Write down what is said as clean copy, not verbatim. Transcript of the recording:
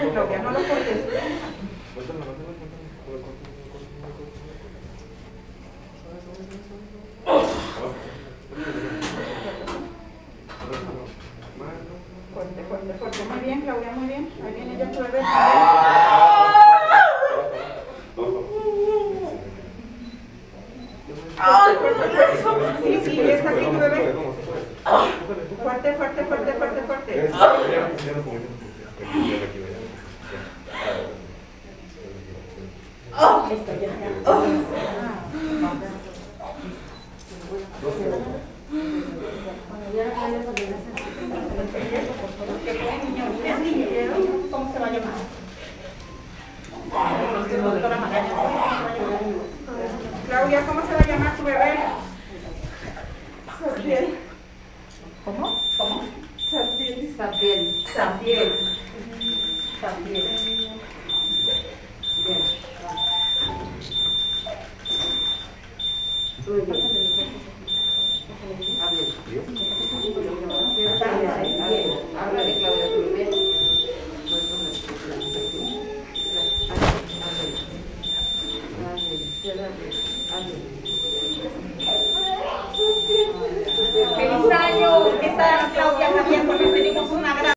Claudia, no lo cortes. Fuerte, fuerte, fuerte. Muy bien, Claudia, muy bien. Ahí viene ya tu bebé. Sí, sí, es así tu bebé. Fuerte, fuerte, fuerte, fuerte, fuerte. ¿Cómo se va a llamar? Claudia, ¿cómo se va a llamar tu bebé? Sabiel. ¿Cómo? ¿Cómo? Sabiel. Sabiel. Sabiel. Sabiel. Bien.